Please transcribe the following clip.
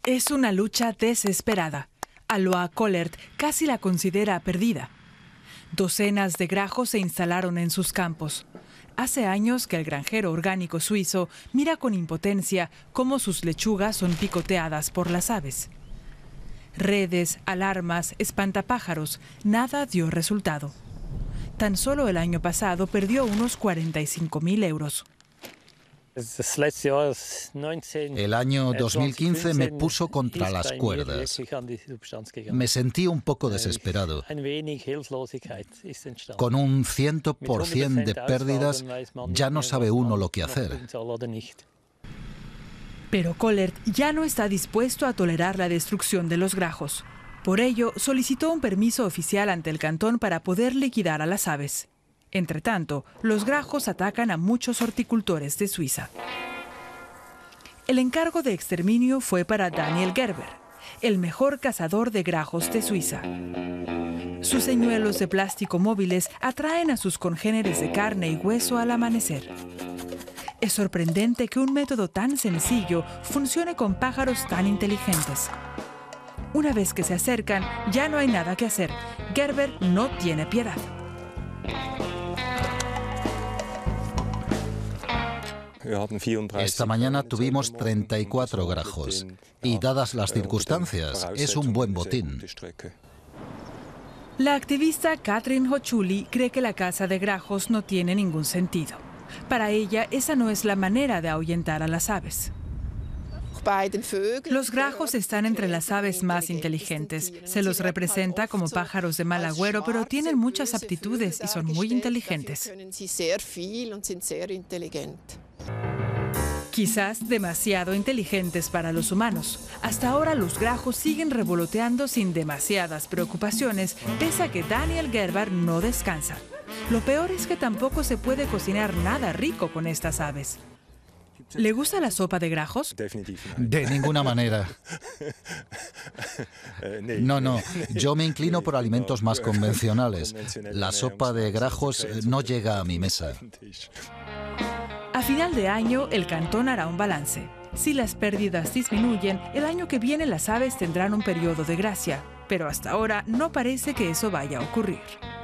Es una lucha desesperada. Alois Kollert casi la considera perdida. Docenas de grajos se instalaron en sus campos. Hace años que el granjero orgánico suizo mira con impotencia cómo sus lechugas son picoteadas por las aves. Redes, alarmas, espantapájaros, nada dio resultado. Tan solo el año pasado perdió unos 45.000 euros. El año 2015 me puso contra las cuerdas. Me sentí un poco desesperado. Con un 100% de pérdidas, ya no sabe uno lo que hacer. Pero Kollert ya no está dispuesto a tolerar la destrucción de los grajos. Por ello, solicitó un permiso oficial ante el cantón para poder liquidar a las aves. Entretanto, los grajos atacan a muchos horticultores de Suiza. El encargo de exterminio fue para Daniel Gerber, el mejor cazador de grajos de Suiza. Sus señuelos de plástico móviles atraen a sus congéneres de carne y hueso al amanecer. Es sorprendente que un método tan sencillo funcione con pájaros tan inteligentes. Una vez que se acercan, ya no hay nada que hacer. Gerber no tiene piedad. Esta mañana tuvimos 34 grajos y, dadas las circunstancias, es un buen botín. La activista Katrin Hochuli cree que la caza de grajos no tiene ningún sentido. Para ella, esa no es la manera de ahuyentar a las aves. Los grajos están entre las aves más inteligentes. Se los representa como pájaros de mal agüero, pero tienen muchas aptitudes y son muy inteligentes. Quizás demasiado inteligentes para los humanos. Hasta ahora los grajos siguen revoloteando sin demasiadas preocupaciones, pese a que Daniel Gerber no descansa. Lo peor es que tampoco se puede cocinar nada rico con estas aves. ¿Le gusta la sopa de grajos? De ninguna manera. No, yo me inclino por alimentos más convencionales. La sopa de grajos no llega a mi mesa. A final de año, el cantón hará un balance. Si las pérdidas disminuyen, el año que viene las aves tendrán un periodo de gracia, pero hasta ahora no parece que eso vaya a ocurrir.